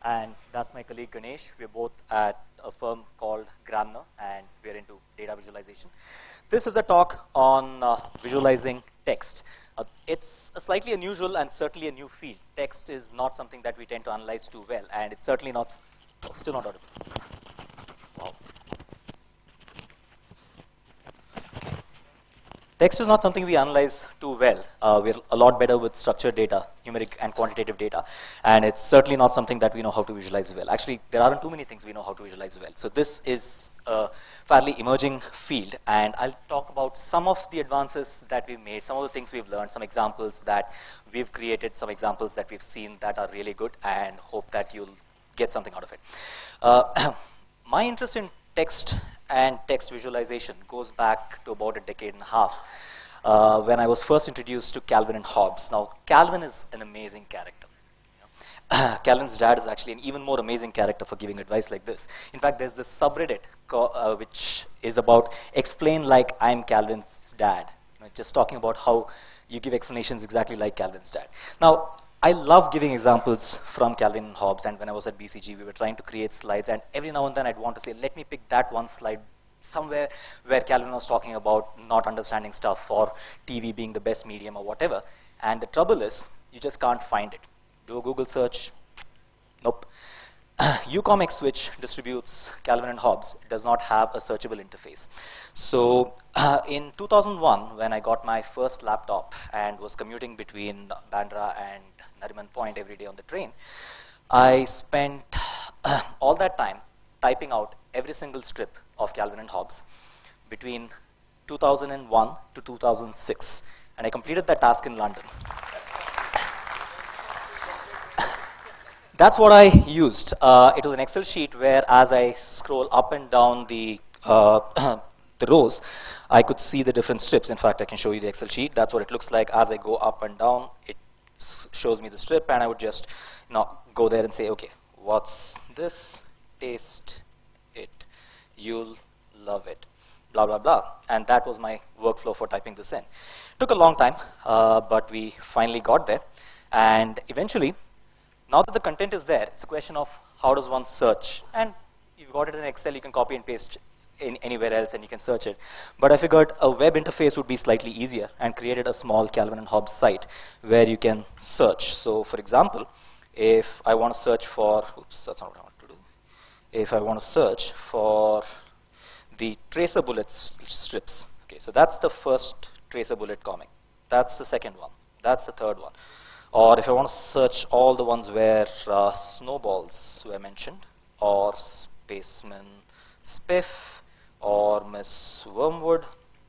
And that's my colleague Ganesh. We're both at a firm called Gramner, and we're into data visualization. This is a talk on visualizing text. It's a slightly unusual and certainly a new field. Text is not something that we tend to analyze too well, and it's certainly not, still not audible. Wow. Text is not something we analyze too well. We're a lot better with structured data, numeric and quantitative data, and it's certainly not something that we know how to visualize well. Actually, there aren't too many things we know how to visualize well. So this is a fairly emerging field, and I'll talk about some of the advances that we've made, some of the things we've learned, some examples that we've created, some examples that we've seen that are really good, and hope that you'll get something out of it. My interest in text and text visualization goes back to about a decade and a half when I was first introduced to Calvin and Hobbes. Now, Calvin is an amazing character. Calvin's dad is actually an even more amazing character for giving advice like this. In fact, there's this subreddit which is about explain like I'm Calvin's dad, just talking about how you give explanations exactly like Calvin's dad. Now, I love giving examples from Calvin and Hobbes, and when I was at BCG, we were trying to create slides, and every now and then I'd want to say, let me pick that one slide somewhere where Calvin was talking about not understanding stuff or TV being the best medium or whatever, and the trouble is, you just can't find it. Do a Google search, nope. Ucomics, which distributes Calvin and Hobbes, does not have a searchable interface. So in 2001, when I got my first laptop and was commuting between Bandra and Nariman Point every day on the train, I spent all that time typing out every single strip of Calvin and Hobbes between 2001 to 2006, and I completed that task in London. That's what I used. It was an Excel sheet where, as I scroll up and down the rows, I could see the different strips. In fact, I can show you the Excel sheet. That's what it looks like. As I go up and down, it shows me the strip, and I would just go there and say, okay, what's this? Taste it. You'll love it. Blah, blah, blah. And that was my workflow for typing this in. Took a long time, but we finally got there. And eventually, now that the content is there, it's a question of how does one search. And you've got it in Excel, you can copy and paste in anywhere else and you can search it. But I figured a web interface would be slightly easier and created a small Calvin and Hobbes site where you can search. So for example, if I want to search for, oops, that's not what I want to do. If I want to search for the Tracer Bullet strips, okay, so that's the first Tracer Bullet comic. That's the second one. That's the third one. Or if I want to search all the ones where snowballs were mentioned, or Spaceman Spiff, or Miss Wormwood,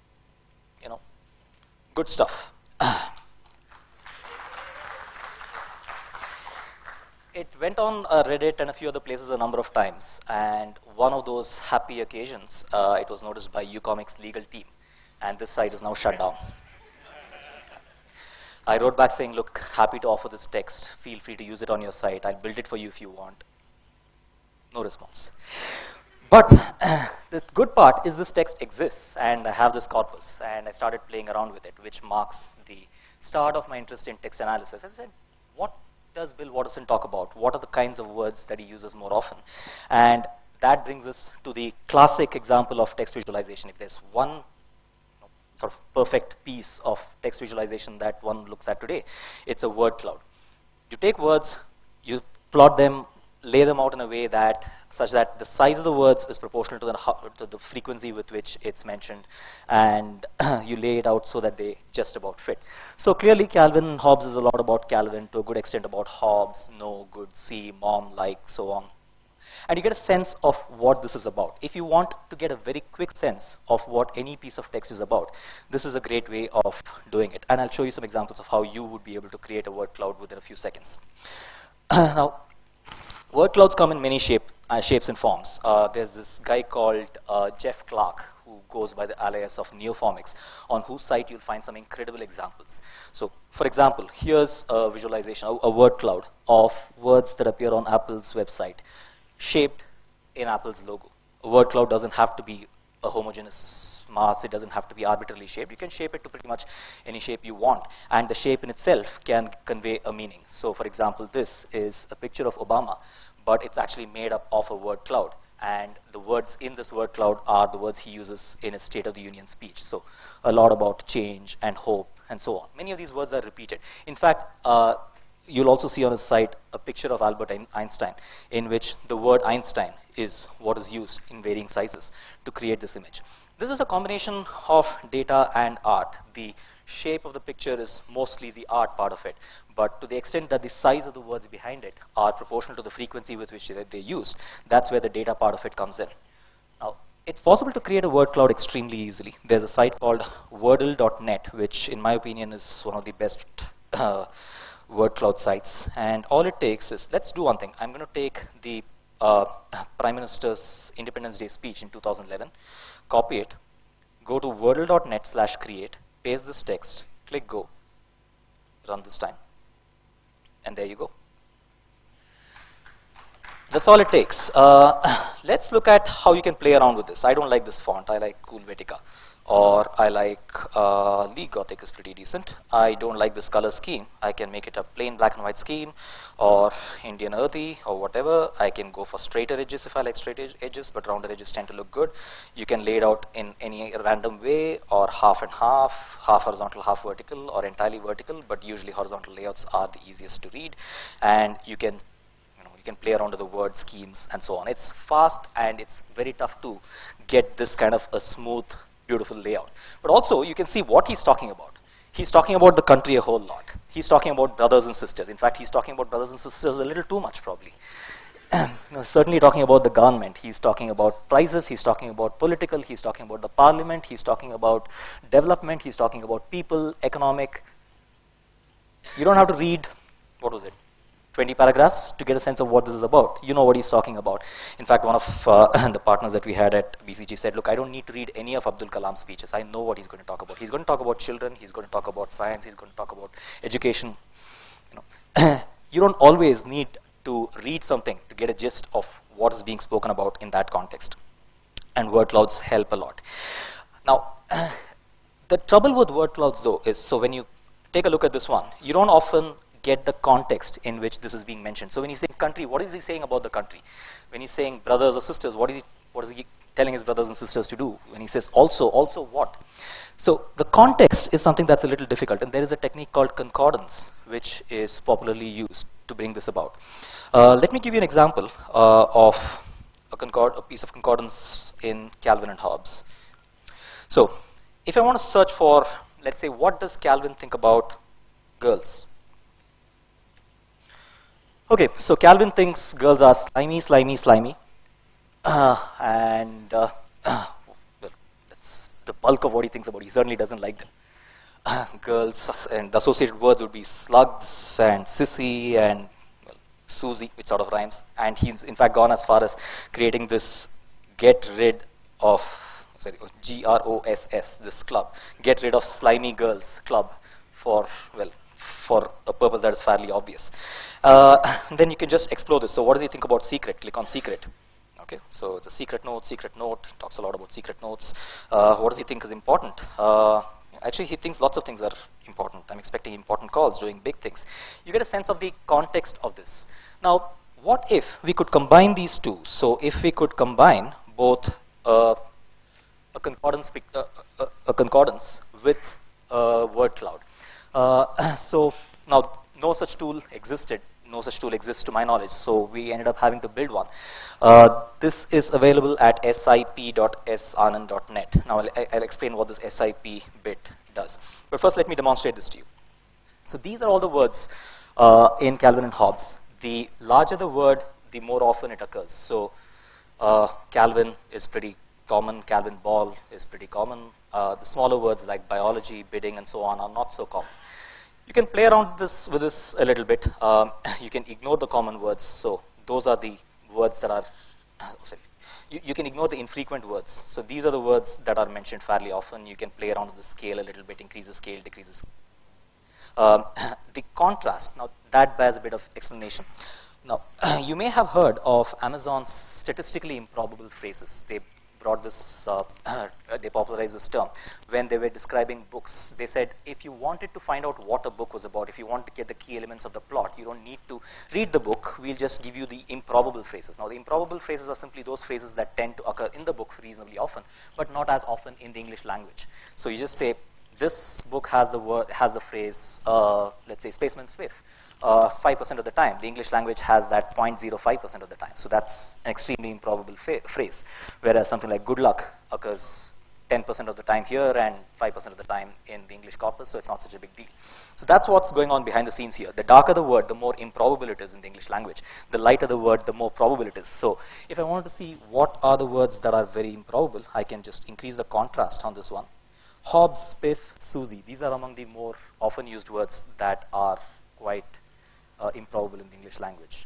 good stuff. It went on Reddit and a few other places a number of times, and one of those happy occasions, it was noticed by Ucomics' legal team, and this site is now shut down. I wrote back saying, look, happy to offer this text. Feel free to use it on your site. I'll build it for you if you want. No response. But the good part is this text exists, and I have this corpus, and I started playing around with it, which marks the start of my interest in text analysis. I said, what does Bill Watterson talk about? What are the kinds of words that he uses more often? And that brings us to the classic example of text visualization. If there's one sort of perfect piece of text visualization that one looks at today, it's a word cloud. You take words, you plot them, lay them out in a way that such that the size of the words is proportional to the frequency with which it's mentioned, and you lay it out so that they just about fit. So clearly Calvin and Hobbes is a lot about Calvin, to a good extent about Hobbes, no, good, see, mom, like, so on. And you get a sense of what this is about. If you want to get a very quick sense of what any piece of text is about, this is a great way of doing it. And I'll show you some examples of how you would be able to create a word cloud within a few seconds. Now, word clouds come in many shapes and forms. There's this guy called Jeff Clark, who goes by the alias of Neoformix, on whose site you'll find some incredible examples. So, for example, here's a visualization, a word cloud of words that appear on Apple's website, shaped in Apple's logo. A word cloud doesn't have to be a homogeneous mass, it doesn't have to be arbitrarily shaped. You can shape it to pretty much any shape you want, and the shape in itself can convey a meaning. So for example, this is a picture of Obama, but it's actually made up of a word cloud, and the words in this word cloud are the words he uses in his State of the Union speech. So a lot about change and hope and so on. Many of these words are repeated. In fact, you'll also see on his site a picture of Albert Einstein, in which the word Einstein is what is used in varying sizes to create this image. This is a combination of data and art. The shape of the picture is mostly the art part of it, but to the extent that the size of the words behind it are proportional to the frequency with which they're used, that's where the data part of it comes in. Now, it's possible to create a word cloud extremely easily. There's a site called wordle.net, which in my opinion is one of the best word cloud sites, and all it takes is, let's do one thing. I'm going to take the Prime Minister's Independence Day speech in 2011, copy it, go to wordle.net/create, paste this text, click go, run this time, and there you go. That's all it takes. Let's look at how you can play around with this. I don't like this font. I like Helvetica, or I like League Gothic is pretty decent. I don't like this color scheme. I can make it a plain black and white scheme, or Indian earthy, or whatever. I can go for straighter edges if I like straight edges, but rounded edges tend to look good. You can lay it out in any random way, or half and half, half horizontal, half vertical, or entirely vertical, but usually horizontal layouts are the easiest to read, and you can play around with the word schemes and so on. It's fast, and it's very tough to get this kind of a smooth, beautiful layout. But also, you can see what he's talking about. He's talking about the country a whole lot. He's talking about brothers and sisters. In fact, he's talking about brothers and sisters a little too much, probably. Certainly talking about the government. He's talking about prices. He's talking about political. He's talking about the parliament. He's talking about development. He's talking about people, economic. You don't have to read, what was it, 20 paragraphs to get a sense of what this is about. You know what he's talking about. In fact, one of the partners that we had at BCG said, look, I don't need to read any of Abdul Kalam's speeches. I know what he's going to talk about. He's going to talk about children. He's going to talk about science. He's going to talk about education. You don't always need to read something to get a gist of what is being spoken about in that context. And word clouds help a lot. Now, the trouble with word clouds, though, is, so when you take a look at this one, you don't often get the context in which this is being mentioned. So when he's saying country, what is he saying about the country? When he's saying brothers or sisters, what is he telling his brothers and sisters to do? When he says also what? So the context is something that's a little difficult, and there is a technique called concordance, which is popularly used to bring this about. Let me give you an example of a piece of concordance in Calvin and Hobbes. So if I want to search for, let's say, what does Calvin think about girls? Okay, so Calvin thinks girls are slimy, slimy, slimy, and well, that's the bulk of what he thinks about. He certainly doesn't like them. Girls, and the associated words would be slugs and sissy and, well, Susie, which sort of rhymes. And he's in fact gone as far as creating this get rid of, GROSS, this club, get rid of slimy girls club, for, well, for a purpose that is fairly obvious. Then you can just explore this. So what does he think about secret? Click on secret. Okay, so it's a secret note, talks a lot about secret notes. What does he think is important? Actually, he thinks lots of things are important. I'm expecting important calls, doing big things. You get a sense of the context of this. Now, what if we could combine these two? So if we could combine both a concordance with a word cloud. So now, no such tool existed. No such tool exists to my knowledge, so we ended up having to build one. This is available at sip.sanand.net. Now I'll explain what this SIP bit does. But first, let me demonstrate this to you. So these are all the words in Calvin and Hobbes. The larger the word, the more often it occurs. So Calvin is pretty common. Calvin ball is pretty common. The smaller words like biology, bidding, and so on are not so common. You can play around with this a little bit. You can ignore the common words. So those are the words that are, you can ignore the infrequent words. So these are the words that are mentioned fairly often. You can play around with the scale a little bit, increase the scale, decrease the scale. The contrast, now that bears a bit of explanation. Now, you may have heard of Amazon's statistically improbable phrases. brought this, they popularized this term. When they were describing books, they said if you wanted to find out what a book was about, if you want to get the key elements of the plot, you don't need to read the book, we'll just give you the improbable phrases. Now the improbable phrases are simply those phrases that tend to occur in the book reasonably often, but not as often in the English language. So you just say, this book has the word, has the phrase, let's say spaceman's whiff. 5% of the time. The English language has that 0.05% of the time. So that's an extremely improbable phrase. Whereas something like good luck occurs 10% of the time here and 5% of the time in the English corpus, so it's not such a big deal. So that's what's going on behind the scenes here. The darker the word, the more improbable it is in the English language. The lighter the word, the more probable it is. So if I wanted to see what are the words that are very improbable, I can just increase the contrast on this one. Hobbs, Spiff, Susie. These are among the more often used words that are quite improbable in the English language.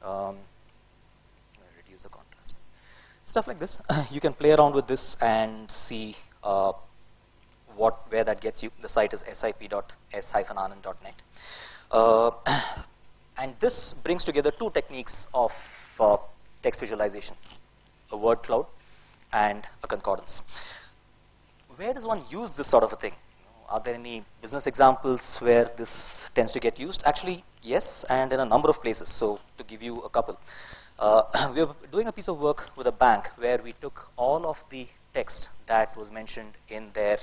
Reduce the contrast. Stuff like this. You can play around with this and see where that gets you. The site is sip.s-anand.net. And this brings together two techniques of text visualization, a word cloud and a concordance. Where does one use this sort of a thing? Are there any business examples where this tends to get used? Actually, yes, and in a number of places. So to give you a couple, we are doing a piece of work with a bank where we took all of the text that was mentioned in their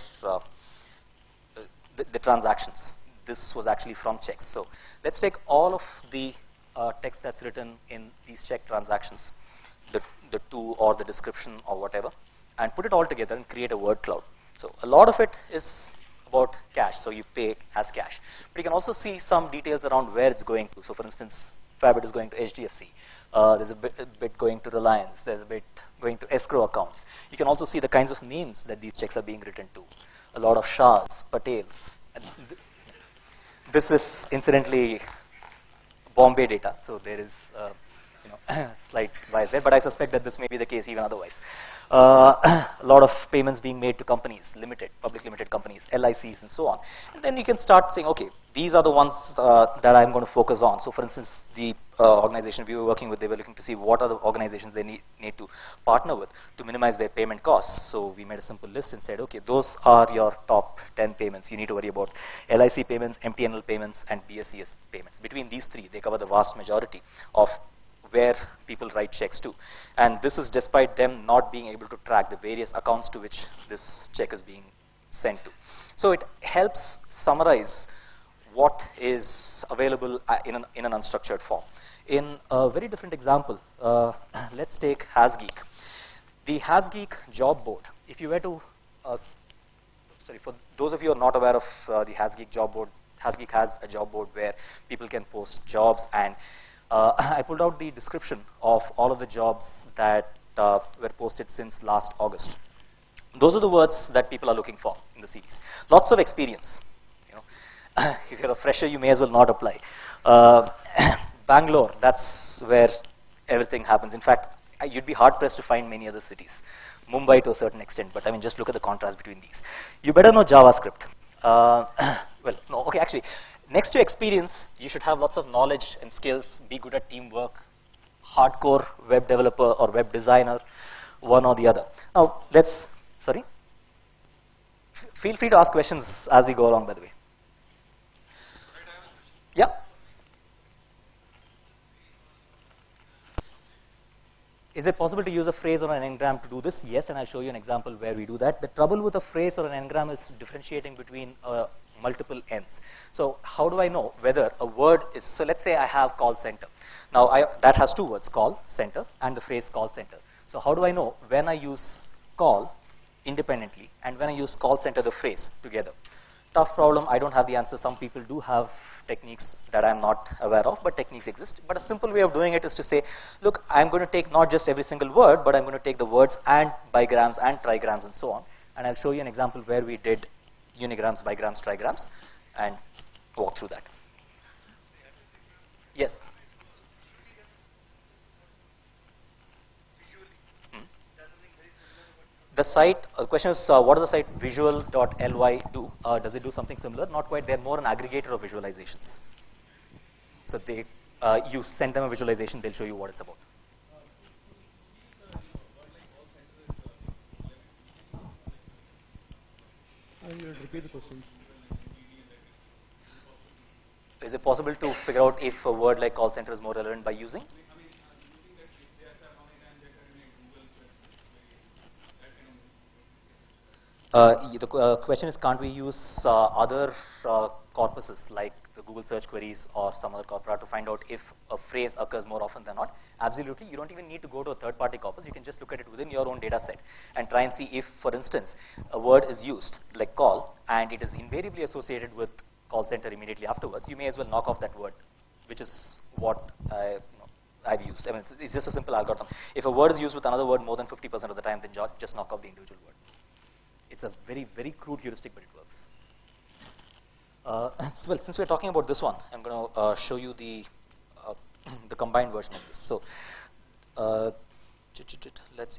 the transactions. This was actually from checks. So let's take all of the text that's written in these check transactions, the to or the description or whatever, and put it all together and create a word cloud. So a lot of it is about cash, so you pay as cash. But you can also see some details around where it's going to. So for instance, Fabit is going to HDFC. There's a bit going to Reliance. There's a bit going to escrow accounts. You can also see the kinds of names that these checks are being written to. A lot of Shahs, Patels. And this is incidentally Bombay data, so there is slight bias there, but I suspect that this may be the case even otherwise. A lot of payments being made to companies, public limited companies, LICs and so on. And then you can start saying, okay, these are the ones that I'm going to focus on. So for instance, the organization we were working with, they were looking to see what are the organizations they need to partner with to minimize their payment costs. So we made a simple list and said, okay, those are your top 10 payments. You need to worry about LIC payments, MTNL payments, and BSES payments. Between these three, they cover the vast majority of where people write checks to. And this is despite them not being able to track the various accounts to which this check is being sent to. So it helps summarize what is available in an unstructured form. In a very different example, let's take HasGeek. The HasGeek job board, if you were to, for those of you who are not aware of the HasGeek job board, HasGeek has a job board where people can post jobs, and I pulled out the description of all of the jobs that were posted since last August. Those are the words that people are looking for in the series. Lots of experience. If you're a fresher, you may as well not apply. Bangalore, that's where everything happens. In fact, you'd be hard pressed to find many other cities. Mumbai to a certain extent, but I mean, just look at the contrast between these. You better know JavaScript. Well, no, okay, actually, next to experience, you should have lots of knowledge and skills, be good at teamwork, hardcore web developer or web designer, one or the other. Now, sorry? Feel free to ask questions as we go along, by the way. Yeah? Is it possible to use a phrase or an n-gram to do this? Yes, and I'll show you an example where we do that. The trouble with a phrase or an n-gram is differentiating between multiple n's. So how do I know whether a word is, so let's say I have call center. Now that has two words, call center and the phrase call center. So how do I know when I use call independently and when I use call center, the phrase together? Tough problem, I don't have the answer. Some people do have techniques that I'm not aware of, but techniques exist. But a simple way of doing it is to say, look, I'm going to take not just every single word, but I'm going to take the words and bigrams and trigrams and so on. And I'll show you an example where we did unigrams, bigrams, trigrams, and walk through that. Yes? The site, the question is, what does the site visual.ly do? Does it do something similar? Not quite. They're more an aggregator of visualizations. So they, you send them a visualization, they'll show you what it's about. You repeat the questions. Is it possible to figure out if a word like call center is more relevant by using? The question is, can't we use other corpuses like the Google search queries or some other corpora to find out if a phrase occurs more often than not? Absolutely. You don't even need to go to a third-party corpus. You can just look at it within your own data set and try and see if, for instance, a word is used like call and it is invariably associated with call center immediately afterwards. You may as well knock off that word, which is what I've used. I mean, it's just a simple algorithm. If a word is used with another word more than 50% of the time, then just knock off the individual word. It's a very, very crude heuristic, but it works. Well, since we're talking about this one, I'm going to show you the the combined version of this. So let's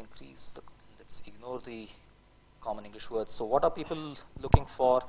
ignore the common English words. So what are people looking for?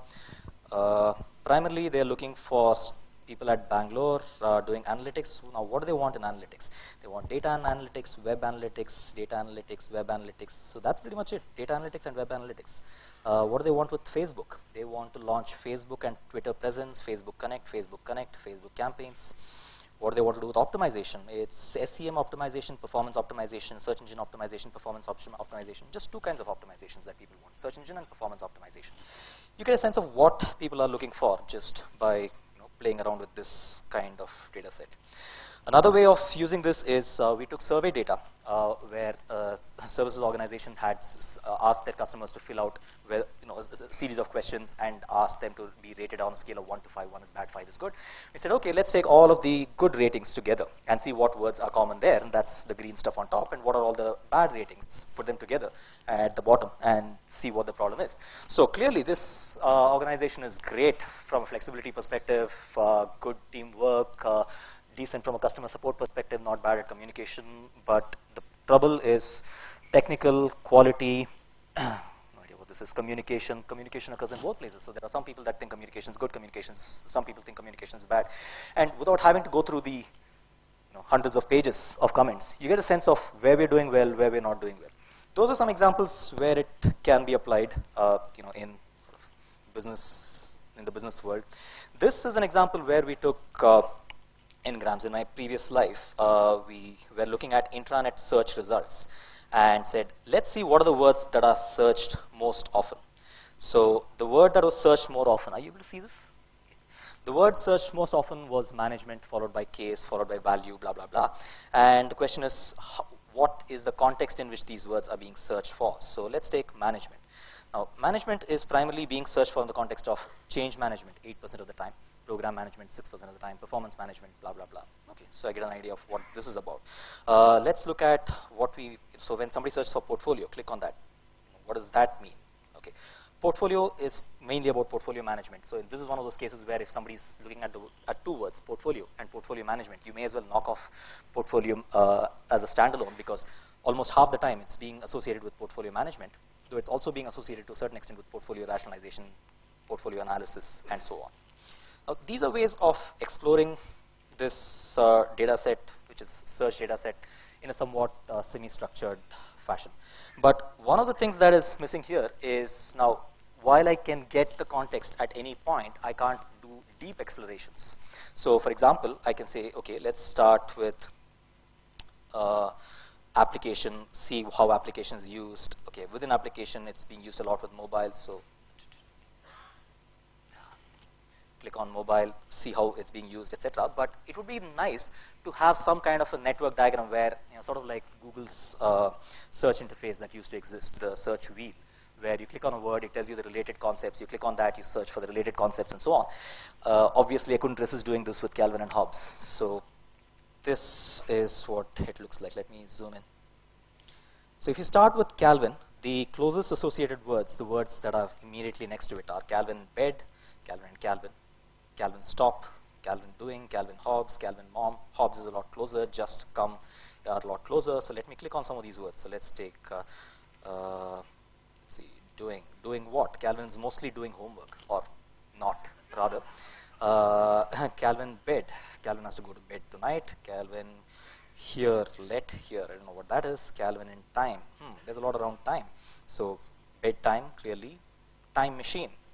Primarily, they're looking for people at Bangalore doing analytics. Now, what do they want in analytics? They want data and analytics, web analytics, data analytics, web analytics. So that's pretty much it, data analytics and web analytics. What do they want with Facebook? They want to launch Facebook and Twitter presence, Facebook Connect, Facebook campaigns. What do they want to do with optimization? It's SEM optimization, performance optimization, search engine optimization, performance optimization. Just two kinds of optimizations that people want, search engine and performance optimization. You get a sense of what people are looking for just by playing around with this kind of data set. Another way of using this is we took survey data where a services organization had asked their customers to fill out a series of questions and asked them to be rated on a scale of 1 to 5. 1 is bad, 5 is good. We said, okay, let's take all of the good ratings together and see what words are common there, and that's the green stuff on top, and what are all the bad ratings, put them together at the bottom and see what the problem is. So clearly this organization is great from a flexibility perspective, good teamwork, decent from a customer support perspective, not bad at communication, but the trouble is technical quality. No idea what this is. Communication occurs in both places. So there are some people that think communication is good, some people think communication is bad, and without having to go through the hundreds of pages of comments, you get a sense of where we're doing well, where we're not doing well. Those are some examples where it can be applied, in sort of in the business world. This is an example where we took Ngrams. In my previous life, we were looking at intranet search results and said, let's see what are the words that are searched most often. So the word that was searched more often, are you able to see this? The word searched most often was management, followed by case, followed by value, blah, blah, blah. And the question is, what is the context in which these words are being searched for? So let's take management. Now, management is primarily being searched for in the context of change management, 8% of the time, program management, 6% of the time, performance management, blah, blah, blah. Okay, so I get an idea of what this is about. Let's look at so when somebody searches for portfolio, click on that. What does that mean? Okay, portfolio is mainly about portfolio management. So this is one of those cases where if somebody's looking at two words, portfolio and portfolio management, you may as well knock off portfolio as a standalone, because almost half the time it's being associated with portfolio management, though it's also being associated to a certain extent with portfolio rationalization, portfolio analysis, and so on. Now, these are ways of exploring this data set, which is search data set, in a somewhat semi-structured fashion. But one of the things that is missing here is, now, while I can get the context at any point, I can't do deep explorations. So, for example, I can say, okay, let's start with application, see how application is used. Okay, within application, it's being used a lot with mobile, so click on mobile, see how it's being used, etc. But it would be nice to have some kind of a network diagram where, sort of like Google's search interface that used to exist, the search wheel, where you click on a word, it tells you the related concepts, you click on that, you search for the related concepts, and so on. Obviously, I couldn't resist doing this with Calvin and Hobbes. So this is what it looks like. Let me zoom in. So if you start with Calvin, the closest associated words, the words that are immediately next to it, are Calvin bed, Calvin and Calvin, Calvin stop, Calvin doing, Calvin Hobbes, Calvin mom. Hobbes is a lot closer, just come are a lot closer. So let me click on some of these words. So let's take, let's see, doing what? Calvin is mostly doing homework, or not, rather. Calvin bed, Calvin has to go to bed tonight. Calvin here, here, I don't know what that is. Calvin in time, there's a lot around time. So bedtime, clearly. Time machine,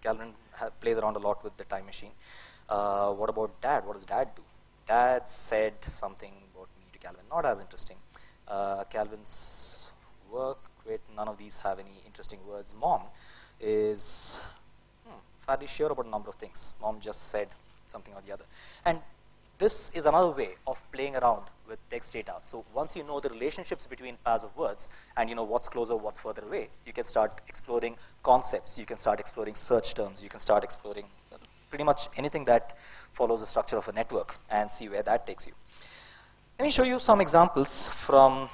Calvin plays around a lot with the time machine. What about Dad? What does Dad do? Dad said something about me to Calvin, not as interesting. Calvin's work, quit, none of these have any interesting words. Mom is fairly sure about a number of things. Mom just said something or the other. And this is another way of playing around with text data. So once you know the relationships between pairs of words and you know what's closer, what's further away, you can start exploring concepts, you can start exploring search terms, you can start exploring pretty much anything that follows the structure of a network and see where that takes you. Let me show you some examples from,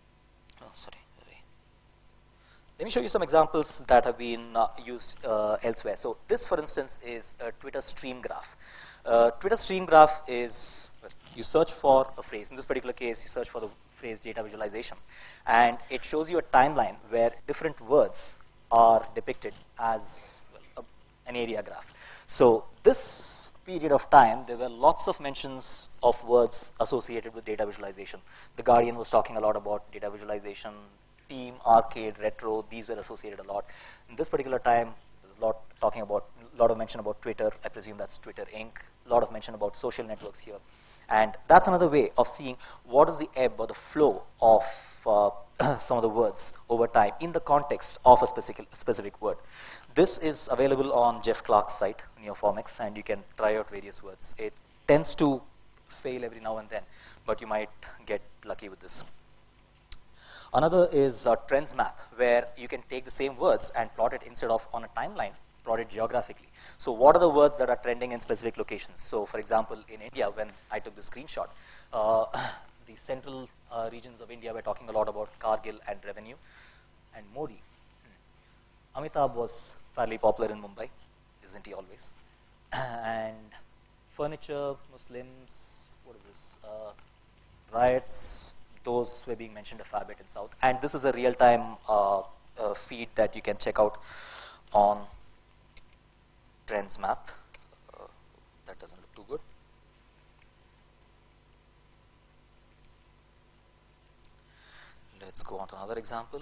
let me show you some examples that have been used elsewhere. So this, for instance, is a Twitter stream graph. Twitter stream graph is, well, you search for a phrase. In this particular case, you search for the phrase data visualization. And it shows you a timeline where different words are depicted as an area graph. So this period of time, there were lots of mentions of words associated with data visualization. The Guardian was talking a lot about data visualization. Team, arcade, retro, these were associated a lot. In this particular time, there's a lot of mention about Twitter. I presume that's Twitter Inc. A lot of mention about social networks here. And that's another way of seeing what is the ebb or the flow of some of the words over time in the context of a specific word. This is available on Jeff Clark's site, Neoformix, and you can try out various words. It tends to fail every now and then, but you might get lucky with this. Another is Trends Map, where you can take the same words and plot it instead of on a timeline, plot it geographically. So what are the words that are trending in specific locations? So for example, in India, when I took the screenshot, the central regions of India were talking a lot about Kargil and revenue and Modi. Amitabh was fairly popular in Mumbai, isn't he always? And furniture, Muslims, what is this? Riots, those were being mentioned a fair bit in South. And this is a real-time feed that you can check out on Trends Map. That doesn't look too good. Let's go on to another example.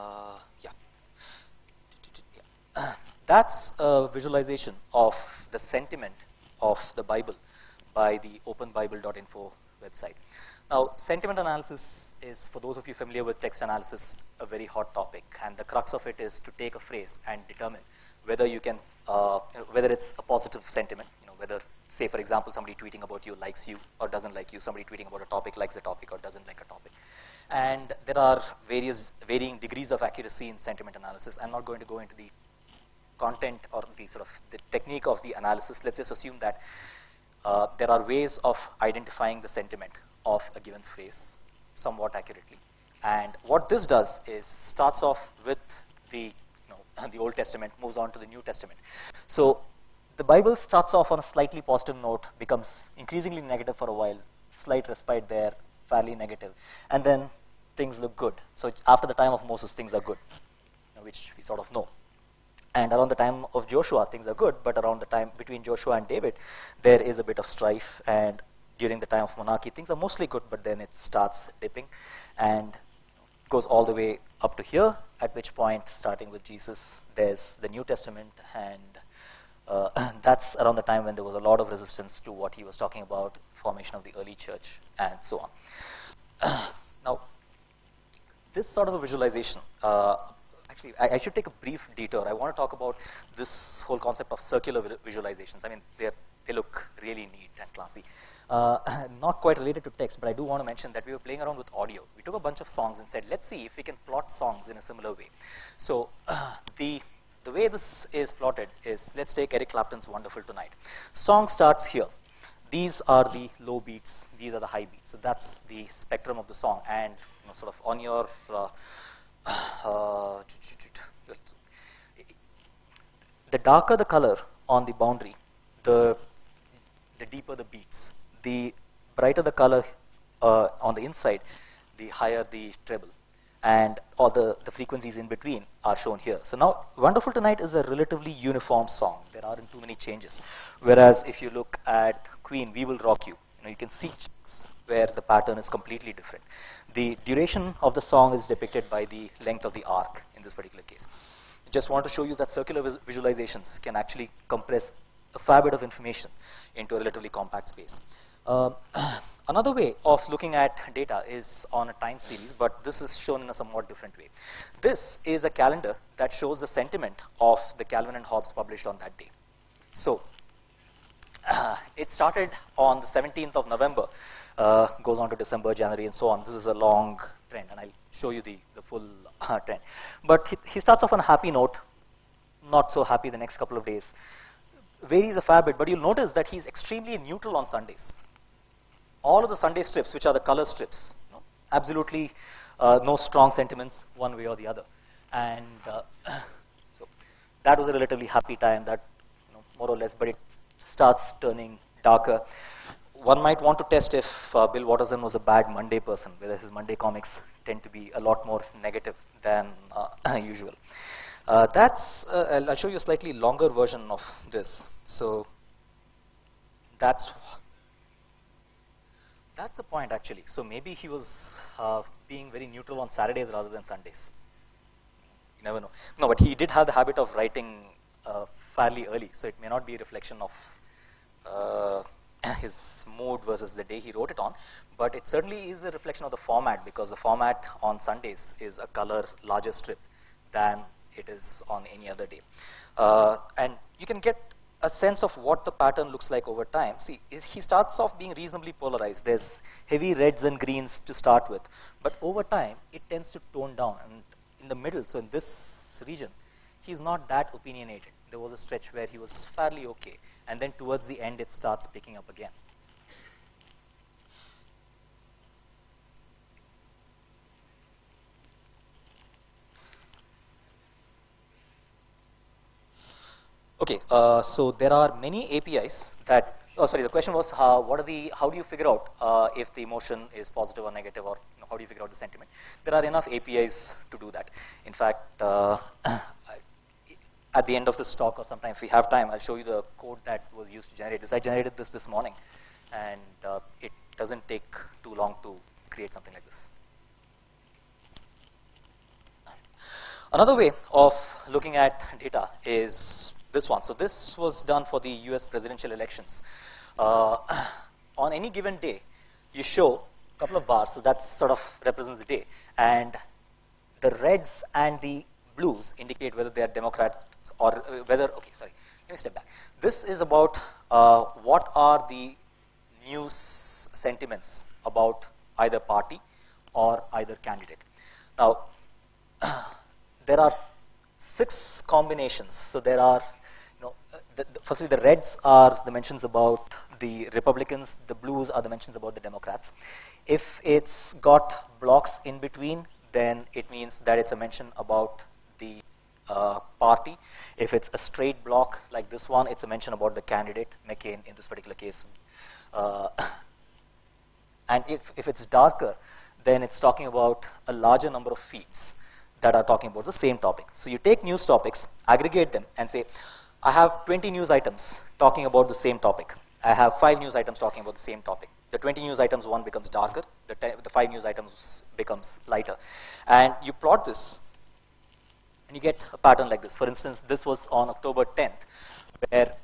That's a visualization of the sentiment of the Bible by the openbible.info website. Now, sentiment analysis is, for those of you familiar with text analysis, a very hot topic, and the crux of it is to take a phrase and determine whether you can, whether it's a positive sentiment, whether, say for example, somebody tweeting about you likes you or doesn't like you, somebody tweeting about a topic likes a topic or doesn't like a topic. And there are varying degrees of accuracy in sentiment analysis. I'm not going to go into the content or the technique of the analysis. Let's just assume that there are ways of identifying the sentiment of a given phrase somewhat accurately. And what this does is starts off with the Old Testament, moves on to the New Testament. So the Bible starts off on a slightly positive note, becomes increasingly negative for a while, slight respite there, fairly negative, and then things look good. So after the time of Moses, things are good, which we sort of know. And around the time of Joshua, things are good, but around the time between Joshua and David, there is a bit of strife, and during the time of monarchy, things are mostly good, but then it starts dipping and goes all the way up to here, at which point, starting with Jesus, there's the New Testament, and that's around the time when there was a lot of resistance to what he was talking about, formation of the early church, and so on. Now, this sort of a visualization, actually, I should take a brief detour. I want to talk about this whole concept of circular visualizations. I mean, they look really neat and classy. Not quite related to text, but I do want to mention that we were playing around with audio. We took a bunch of songs and said, let's see if we can plot songs in a similar way. So the way this is plotted is, let's take Eric Clapton's Wonderful Tonight. Song starts here. These are the low beats, these are the high beats. So that's the spectrum of the song. And sort of on your the darker the color on the boundary, the deeper the beats. The brighter the color on the inside, the higher the treble. And all the frequencies in between are shown here. So now, Wonderful Tonight is a relatively uniform song. There aren't too many changes. Whereas if you look at Queen, We Will Rock You, you can see where the pattern is completely different. The duration of the song is depicted by the length of the arc in this particular case. just want to show you that circular visualizations can actually compress a fair bit of information into a relatively compact space. Another way of looking at data is on a time series, but this is shown in a somewhat different way. This is a calendar that shows the sentiment of the Calvin and Hobbes published on that day. So it started on the 17th of November, goes on to December, January, and so on. This is a long trend, and I'll show you the full trend. But he starts off on a happy note, not so happy the next couple of days. Varies a fair bit, but you'll notice that he's extremely neutral on Sundays. All of the Sunday strips, which are the color strips, absolutely no strong sentiments one way or the other. And so that was a relatively happy time, that more or less, but it starts turning darker. One might want to test if Bill Watterson was a bad Monday person, whether his Monday comics tend to be a lot more negative than usual. I'll show you a slightly longer version of this. So that's the point, actually. So maybe he was being very neutral on Saturdays rather than Sundays. You never know. No, but he did have the habit of writing fairly early, so it may not be a reflection of his mood versus the day he wrote it on, but it certainly is a reflection of the format, because the format on Sundays is a color larger strip than it is on any other day. And you can get a sense of what the pattern looks like over time. See, he starts off being reasonably polarized. There's heavy reds and greens to start with, but over time it tends to tone down, and in the middle, so in this region, he's not that opinionated. There was a stretch where he was fairly okay, and then towards the end it starts picking up again. Okay, so there are many APIs that, the question was how do you figure out if the emotion is positive or negative, or how do you figure out the sentiment? There are enough APIs to do that. In fact, at the end of this talk, or sometime if we have time, I'll show you the code that was used to generate this. I generated this morning, and it doesn't take too long to create something like this. Another way of looking at data is this one. So this was done for the US presidential elections. On any given day, you show a couple of bars, so that sort of represents the day, and the reds and the blues indicate whether they are Democrats or whether, okay, sorry, let me step back. This is about what are the news sentiments about either party or either candidate. Now, there are 6 combinations. So there are, firstly, the reds are the mentions about the Republicans, the blues are the mentions about the Democrats. If it's got blocks in between, then it means that it's a mention about the party. If it's a straight block like this one, it's a mention about the candidate, McCain in this particular case. And if it's darker, then it's talking about a larger number of feeds that are talking about the same topic. So you take news topics, aggregate them, and say, I have 20 news items talking about the same topic. I have 5 news items talking about the same topic. The 20 news items, one becomes darker. The 5 news items becomes lighter. And you plot this, and you get a pattern like this. For instance, this was on October 10th, where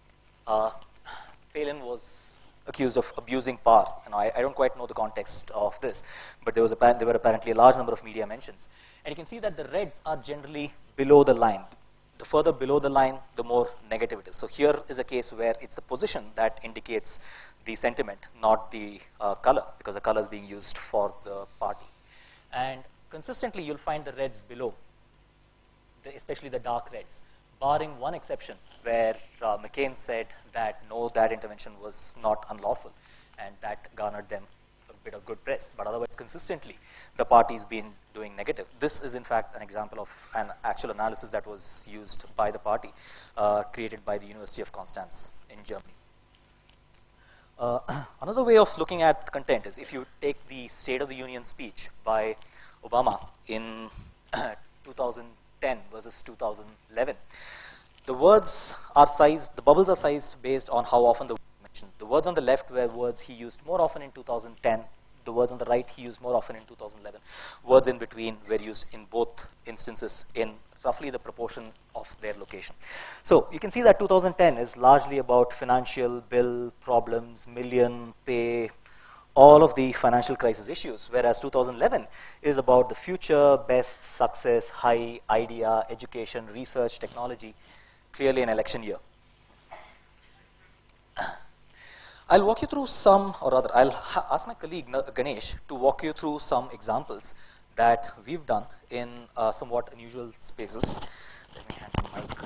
Palin was accused of abusing power. I don't quite know the context of this, but there were apparently a large number of media mentions. And you can see that the reds are generally below the line. The further below the line, the more negative it is. So here is a case where it's a position that indicates the sentiment, not the color, because the color is being used for the party. And consistently, you'll find the reds below, especially the dark reds, barring one exception where McCain said that no, that intervention was not unlawful, and that garnered them a bit of good press. But otherwise, consistently, the party's been doing negative. This is, in fact, an example of an actual analysis that was used by the party, created by the University of Constance in Germany. Another way of looking at content is if you take the State of the Union speech by Obama in 2010 versus 2011. The words are sized, the bubbles are sized based on how often the words mentioned. The words on the left were words he used more often in 2010 The words on the right he used more often in 2011. Words in between were used in both instances in roughly the proportion of their location. So you can see that 2010 is largely about financial, bill, problems, million, pay, all of the financial crisis issues, whereas 2011 is about the future, best, success, high, idea, education, research, technology, clearly an election year. I'll walk you through some, or rather, I'll ask my colleague Ganesh to walk you through some examples that we've done in somewhat unusual spaces. Let me hand the mic over.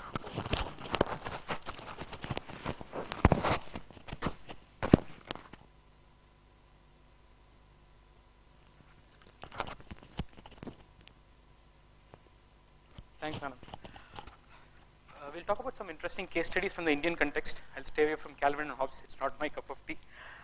Thanks, Anand. We'll talk about some interesting case studies from the Indian context. I'll stay away from Calvin and Hobbes. It's not my cup of tea.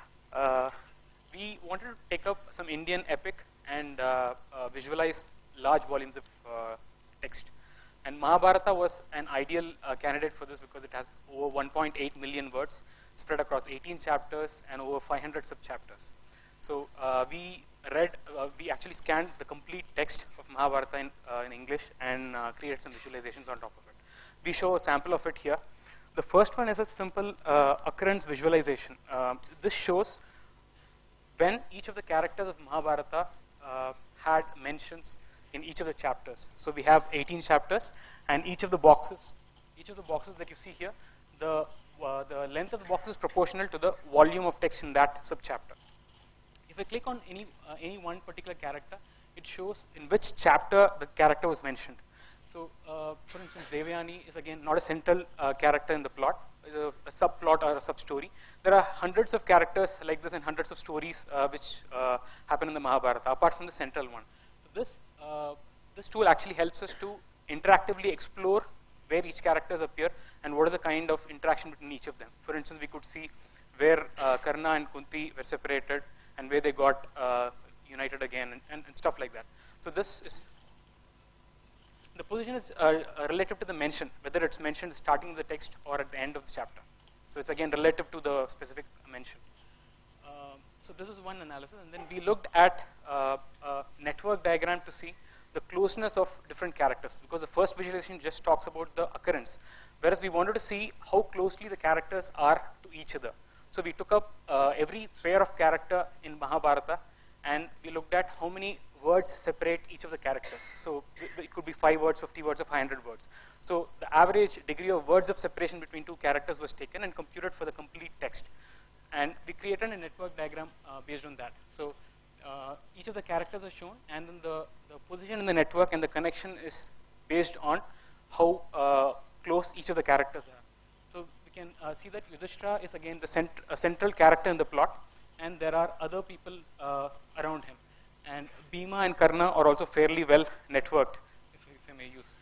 We wanted to take up some Indian epic and visualize large volumes of text. And Mahabharata was an ideal candidate for this because it has over 1.8 million words spread across 18 chapters and over 500 sub-chapters. So we actually scanned the complete text of Mahabharata in English and created some visualizations on top of it. We show a sample of it here. The first one is a simple occurrence visualization. This shows when each of the characters of Mahabharata had mentions in each of the chapters. So we have 18 chapters, and each of the boxes that you see here, the length of the box is proportional to the volume of text in that subchapter. If I click on any one particular character, it shows in which chapter the character was mentioned. So, for instance, Devyani is again not a central character in the plot, a subplot or a sub-story. There are hundreds of characters like this and hundreds of stories which happen in the Mahabharata, apart from the central one. So this tool actually helps us to interactively explore where each characters appear and what is the kind of interaction between each of them. For instance, we could see where Karna and Kunti were separated and where they got united again and stuff like that. So this is, the position is relative to the mention, whether it's mentioned starting of the text or at the end of the chapter. So it's again relative to the specific mention. So this is one analysis, and then we looked at a network diagram to see the closeness of different characters, because the first visualization just talks about the occurrence, whereas we wanted to see how closely the characters are to each other. So we took up every pair of character in Mahabharata, and we looked at how many words separate each of the characters. So it could be 5 words, 50 words, or 500 words. So the average degree of words of separation between two characters was taken and computed for the complete text. And we created a network diagram based on that. So each of the characters are shown, and then the position in the network and the connection is based on how close each of the characters are. So we can see that Yudhishthira is again a central character in the plot, and there are other people around him. And Bhima and Karna are also fairly well networked, if I may use.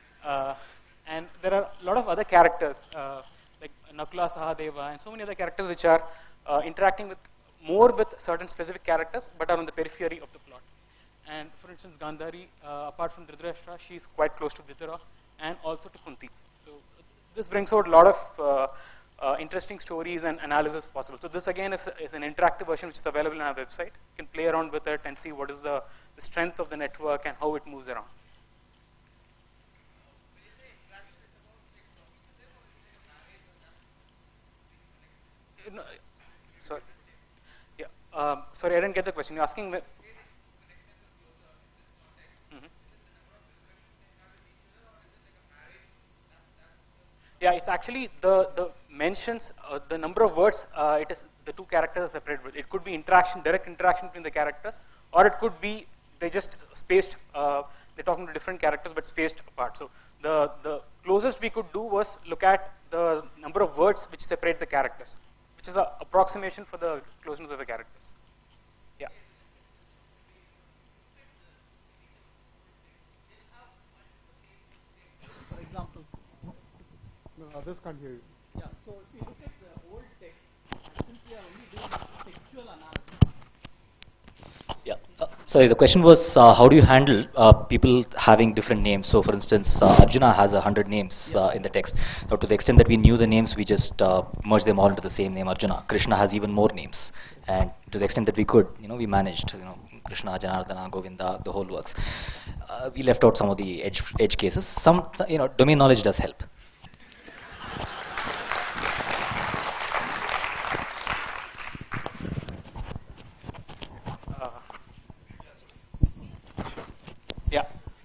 And there are a lot of other characters like Nakula, Sahadeva, and so many other characters which are interacting more with certain specific characters, but are on the periphery of the plot. And for instance, Gandhari, apart from Dhritarashtra, she is quite close to Vithura and also to Kunti. So this brings out a lot of interesting stories and analysis possible. So this again is an interactive version which is available on our website. You can play around with it and see what is the strength of the network and how it moves around. No, sorry. Yeah. Sorry, I didn't get the question. You're asking. Yeah, it's actually the mentions, the number of words, it is the two characters are separated. It could be interaction, direct interaction between the characters, or it could be they just spaced, they're talking to different characters but spaced apart. So the closest we could do was look at the number of words which separate the characters, which is an approximation for the closeness of the characters. Yeah. For example, No, others can't hear you. yeah, so if you look at the old text, and since we are only doing textual analysis, Yeah. Sorry, the question was how do you handle people having different names? So, for instance, Arjuna has 100 names in the text. Now, to the extent that we knew the names, we just merged them all into the same name, Arjuna. Krishna has even more names, and to the extent that we could, we managed. Krishna, Janardana, Govinda, the whole works. We left out some of the edge cases. Some, domain knowledge does help. Yeah.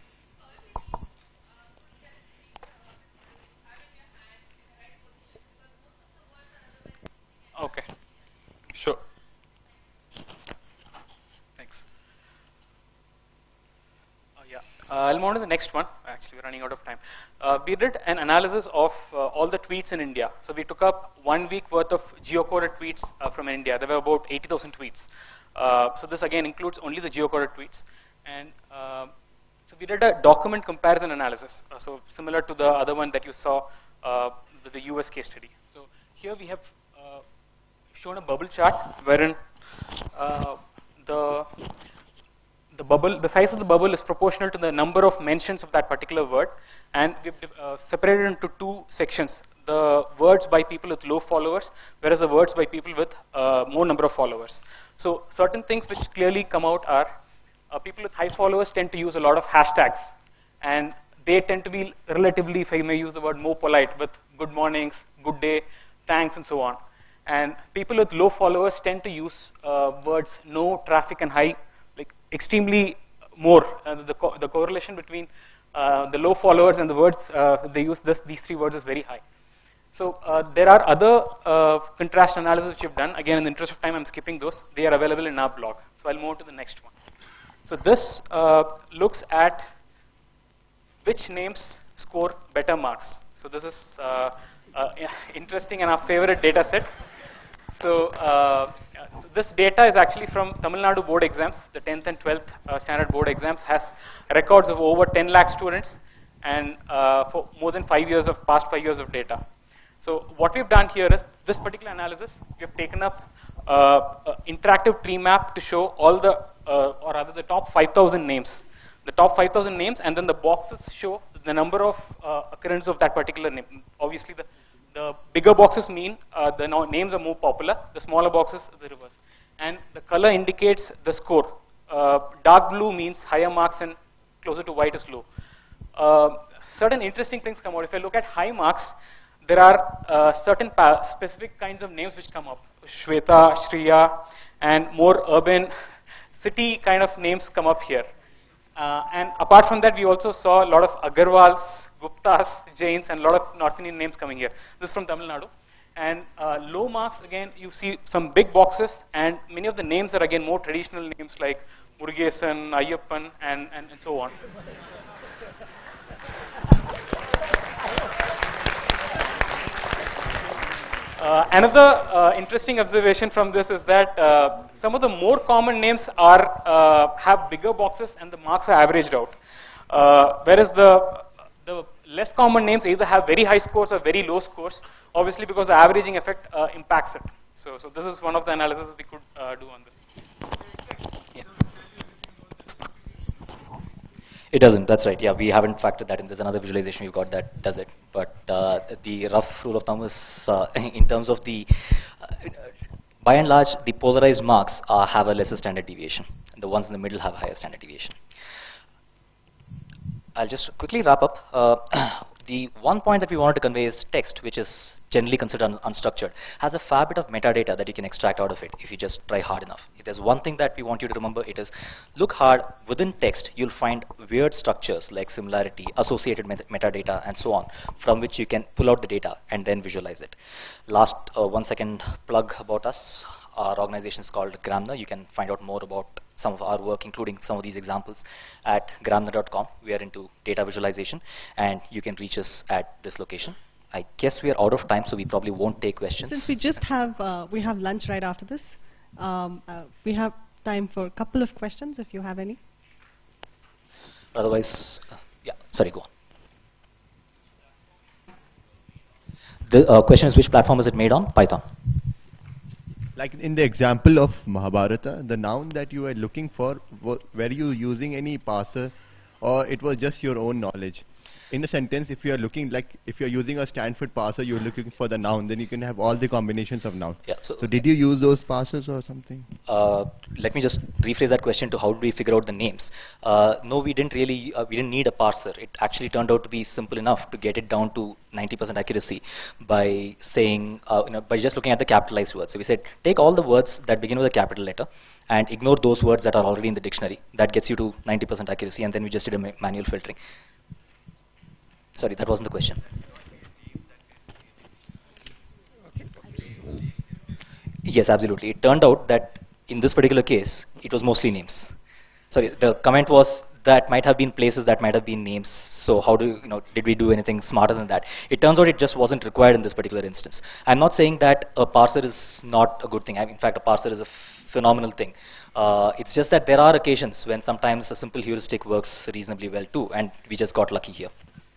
Okay. Sure. Thanks. Yeah. I'll move on to the next one. Actually, we're running out of time. We did an analysis of all the tweets in India. So we took up 1 week worth of geocoded tweets from India. There were about 80,000 tweets. So this again includes only the geocoded tweets. And so we did a document comparison analysis. So similar to the other one that you saw, the US case study. So here we have shown a bubble chart wherein the size of the bubble is proportional to the number of mentions of that particular word, and we've separated into 2 sections: the words by people with low followers, whereas the words by people with more number of followers. So certain things which clearly come out are people with high followers tend to use a lot of hashtags, and they tend to be relatively, if I may use the word, more polite with good mornings, good day, thanks, and so on. And people with low followers tend to use words no, traffic, and high, like extremely more. The correlation between the low followers and the words they use, these 3 words is very high. So there are other contrast analysis which we've done. Again, in the interest of time, I'm skipping those. They are available in our blog. So I'll move to the next one. So this looks at which names score better marks. So this is interesting and our favorite data set. So this data is actually from Tamil Nadu board exams. The 10th and 12th standard board exams has records of over 10 lakh students and for more than past 5 years of data. So what we've done here is this particular analysis. We have taken up interactive tree map to show all the, or rather the top 5,000 names. The top 5,000 names, and then the boxes show the number of occurrences of that particular name. Obviously, the bigger boxes mean the names are more popular. The smaller boxes, the reverse. And the color indicates the score. Dark blue means higher marks and closer to white is low. Certain interesting things come out. If I look at high marks, there are certain specific kinds of names which come up. Shweta, Shriya, and more urban city kind of names come up here. And apart from that, we also saw a lot of Agarwals, Guptas, Jains, and a lot of North Indian names coming here. This is from Tamil Nadu. And low marks, again, you see some big boxes, and many of the names are again more traditional names like Murugesan, Ayyappan, and so on. Another interesting observation from this is that some of the more common names have bigger boxes and the marks are averaged out. Whereas the less common names either have very high scores or very low scores, obviously because the averaging effect impacts it. So this is one of the analyses we could do on this. Yeah. It doesn't, that's right. Yeah, we haven't factored that in. There's another visualization we've got that does it. But the rough rule of thumb is in terms of the, by and large, the polarized marks have a lesser standard deviation. The ones in the middle have a higher standard deviation. I'll just quickly wrap up. The one point that we wanted to convey is text, which is generally considered unstructured, has a fair bit of metadata that you can extract out of it if you just try hard enough. If there's one thing that we want you to remember, it is look hard. Within text, you'll find weird structures like similarity, associated metadata, and so on, from which you can pull out the data and then visualize it. Last 1 second plug about us. Our organization is called Gramna. You can find out more about some of our work, including some of these examples, at gramna.com. We are into data visualization, and you can reach us at this location. I guess we are out of time, so we probably won't take questions. Since we just have lunch right after this, we have time for a couple of questions if you have any. Otherwise, yeah, sorry, go on. The question is, which platform is it made on? Python. Like in the example of Mahabharata, the noun that you were looking for, were you using any parser, or it was just your own knowledge? In a sentence, if you are looking, like if you are using a Stanford parser, you're looking for the noun, then you can have all the combinations of noun. Yeah, So did you use those parsers or something? Let me just rephrase that question to how do we figure out the names. No, we didn't really, we didn't need a parser. It actually turned out to be simple enough to get it down to 90% accuracy by saying, by just looking at the capitalized words. So we said, take all the words that begin with a capital letter and ignore those words that are already in the dictionary. That gets you to 90% accuracy, and then we just did a manual filtering. Sorry, that wasn't the question. Yes, absolutely. It turned out that in this particular case, it was mostly names. Sorry, the comment was that might have been places, that might have been names. So how do did we do anything smarter than that? It turns out it just wasn't required in this particular instance. I'm not saying that a parser is not a good thing. In fact, a parser is a phenomenal thing. It's just that there are occasions when sometimes a simple heuristic works reasonably well too, and we just got lucky here.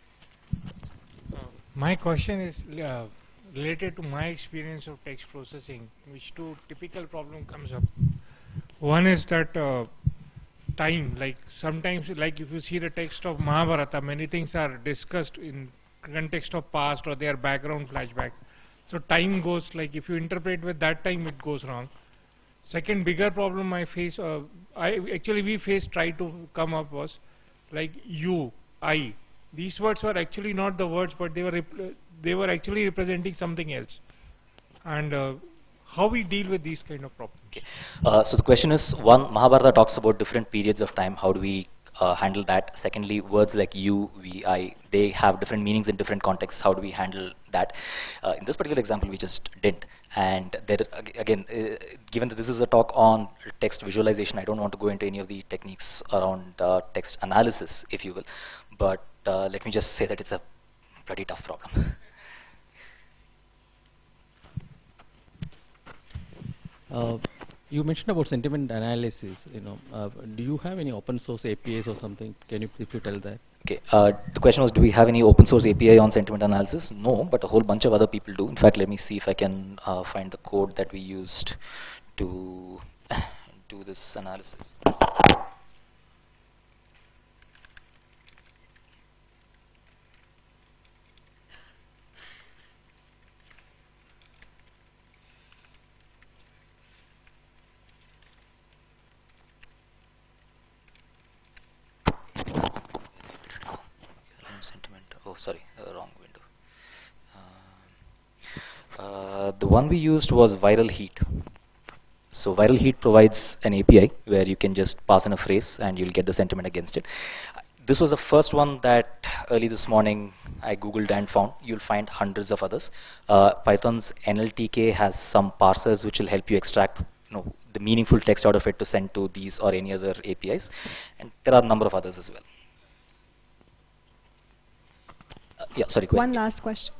My question is related to my experience of text processing, which two typical problem comes up. One is that time, like sometimes, like if you see the text of Mahabharata, many things are discussed in context of past or their background flashback. So time goes, like if you interpret with that time, it goes wrong. Second bigger problem I face, try to come up was like you, I. These words were actually not the words, but they were actually representing something else. And how we deal with these kind of problems? Okay. So the question is, one, Mahabharata talks about different periods of time. How do we handle that? Secondly, words like you, we, I, they have different meanings in different contexts. How do we handle that? In this particular example, we just didn't. And there, again, given that this is a talk on text visualization, I don't want to go into any of the techniques around text analysis, if you will. But let me just say that it's a pretty tough problem. You mentioned about sentiment analysis. Do you have any open source APIs or something? Can you briefly tell that? Okay. The question was, do we have any open source API on sentiment analysis? No, but a whole bunch of other people do. In fact, let me see if I can find the code that we used to do this analysis. Sentiment. Oh, sorry, wrong window. The one we used was Viral Heat. So Viral Heat provides an API where you can just pass in a phrase and you'll get the sentiment against it. This was the first one that early this morning I googled and found. You'll find hundreds of others. Python's NLTK has some parsers which will help you extract the meaningful text out of it to send to these or any other APIs, and there are a number of others as well. Yeah, sorry. One last question.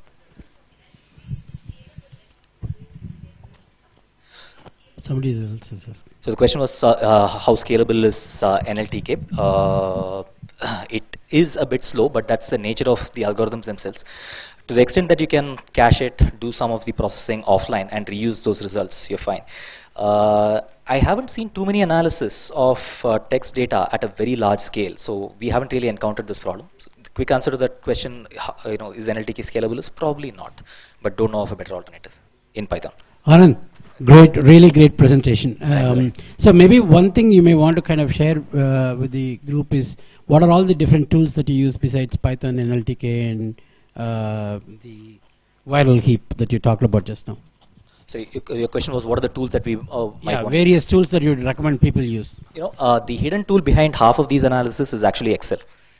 Somebody else is asking. So the question was how scalable is NLTK? It is a bit slow, but that's the nature of the algorithms themselves. To the extent that you can cache it, do some of the processing offline and reuse those results, you're fine. I haven't seen too many analysis of text data at a very large scale, so we haven't really encountered this problem. So the quick answer to that question, is NLTK scalable, is probably not, but don't know of a better alternative in Python. Anand, great, really great presentation. So maybe one thing you may want to kind of share with the group is what are all the different tools that you use besides Python, NLTK, and the Viral Heap that you talked about just now? So your question was, what are the tools that we might want various tools that you would recommend people use. The hidden tool behind half of these analysis is actually Excel.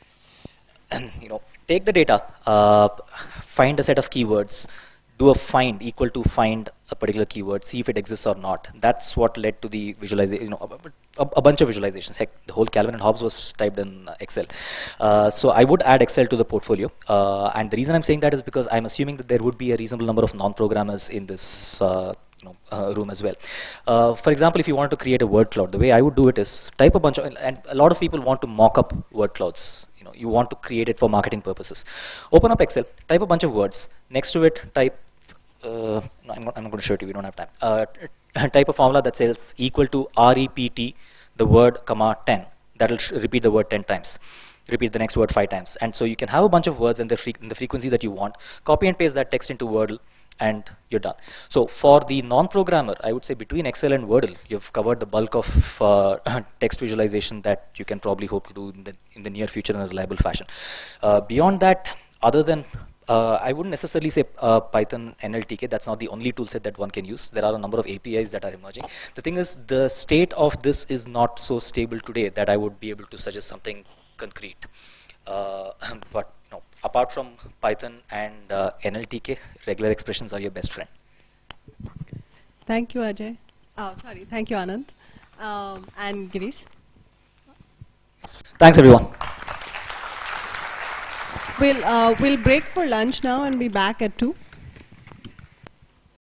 Take the data, find a set of keywords, do a find equal to find a particular keyword, see if it exists or not. That's what led to the visualization, a bunch of visualizations. Heck, the whole Calvin and Hobbes was typed in Excel. So I would add Excel to the portfolio. And the reason I'm saying that is because I'm assuming that there would be a reasonable number of non-programmers in this room as well. For example, if you want to create a word cloud, the way I would do it is type a bunch of, and a lot of people want to mock up word clouds. You want to create it for marketing purposes. Open up Excel, type a bunch of words. Next to it, type, no, I'm not going to show it to you, we don't have time. type a formula that says equal to rept the word comma 10. That will repeat the word 10 times. Repeat the next word 5 times. And so you can have a bunch of words in the frequency that you want, copy and paste that text into Wordle, and you're done. So for the non-programmer, I would say between Excel and Wordle, you've covered the bulk of text visualization that you can probably hope to do in the near future in a reliable fashion. Beyond that, other than I wouldn't necessarily say Python NLTK. That's not the only tool set that one can use. There are a number of APIs that are emerging. The thing is, the state of this is not so stable today that I would be able to suggest something concrete. But no, apart from Python and NLTK, regular expressions are your best friend. Thank you, Ajay. Oh, sorry. Thank you, Anand. And Girish. Thanks, everyone. We'll break for lunch now and be back at 2.